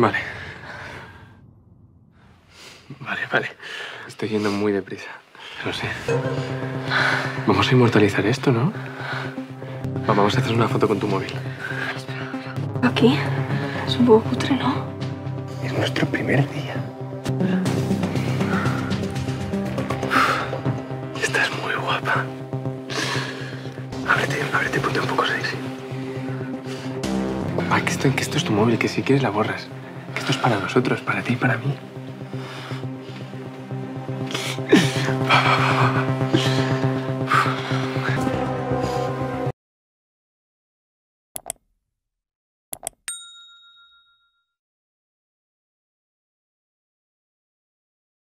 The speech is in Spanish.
Vale. Vale. Estoy yendo muy deprisa. Lo sé. Vamos a inmortalizar esto, ¿no? Vamos a hacer una foto con tu móvil. ¿Aquí? Es un poco cutre, ¿no? Es nuestro primer día. Estás muy guapa. Ábrete, ponte un poco sexy. Que esto es tu móvil, que si quieres la borras. Que esto es para nosotros, para ti y para mí. Va.